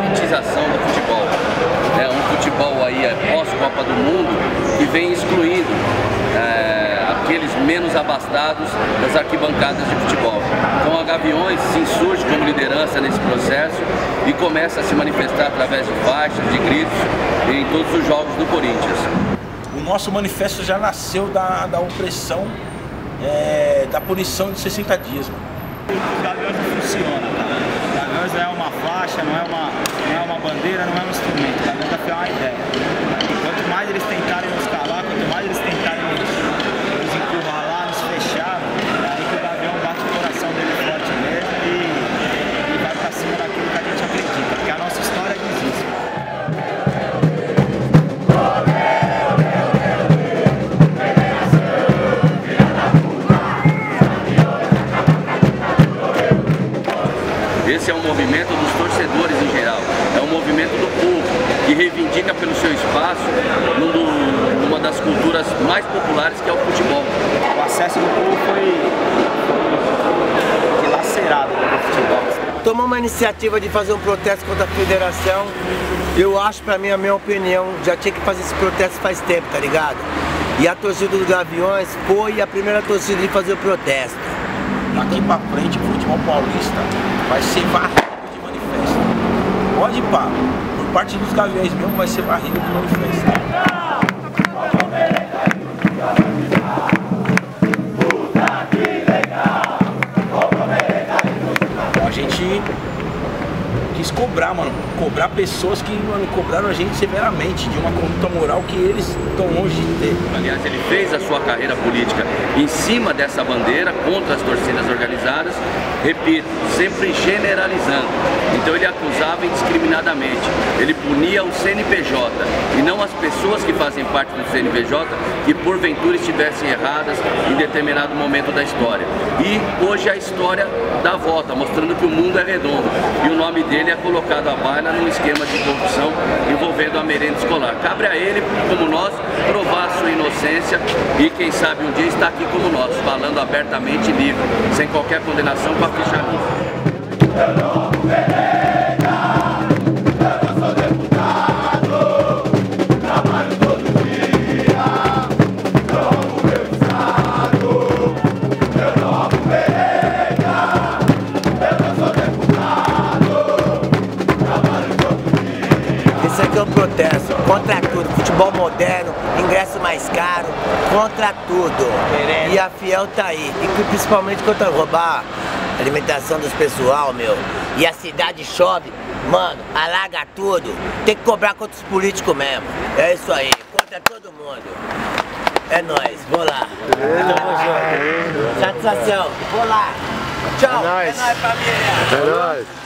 elitização do futebol. É um futebol aí pós-Copa do Mundo que vem excluindo aqueles menos abastados das arquibancadas de futebol. Então a Gaviões se insurge como liderança nesse processo e começa a se manifestar através de faixas, de gritos em todos os jogos do Corinthians. O nosso manifesto já nasceu da opressão, da punição de 60 dias. O Gaviões não funciona, cara. O Gaviões não é uma faixa, não é uma bandeira, não é um instrumento. O Gaviões é uma ideia. Quanto mais eles tentarem nos calar, quanto mais eles tentarem nos encurralar, nos fechar, é aí que o Gavião bate o coração dele forte mesmo e vai pra cima daquilo que a gente acredita, porque a nossa história diz isso. Esse é um movimento dos torcedores em geral, é um movimento do povo que reivindica pelo seu espaço numa das culturas mais populares, que é o futebol. O acesso do povo foi dilacerado pelo futebol. Tomou uma iniciativa de fazer um protesto contra a federação. Eu acho, pra mim, a minha opinião, já tinha que fazer esse protesto faz tempo, tá ligado? E a torcida dos Gaviões foi a primeira torcida de fazer o protesto. Daqui pra frente, o futebol paulista vai ser varrido de manifesto. Pode ir pá, por parte dos Gaviões mesmo vai ser varrido de manifesto. A gente quis cobrar, mano, cobrar pessoas que, mano, cobraram a gente severamente de uma conduta moral que eles estão longe de ter. Aliás, ele fez a sua carreira política em cima dessa bandeira, contra as torcidas organizadas, repito, sempre generalizando. Então ele acusava indiscriminadamente, ele punia o CNPJ e não as pessoas que fazem parte do CNPJ que porventura estivessem erradas em determinado momento da história. E hoje a história dá volta, mostrando que o mundo é redondo e o nome dele é colocado à baila num esquema de corrupção envolvendo a merenda escolar. Cabe a ele, como nós, provar a sua inocência e quem sabe um dia estar aqui como nós, falando abertamente e livre, sem qualquer condenação com a ficha limpa. Esse aqui é um protesto contra tudo, futebol moderno, ingresso mais caro, contra tudo. E a Fiel tá aí, e principalmente contra roubar a alimentação dos pessoal, meu. E a cidade chove, mano, alaga tudo. Tem que cobrar contra os políticos mesmo. É isso aí, contra todo mundo. É nóis, vou lá. Satisfação, vou lá. Tchau. É nóis, família. É nóis.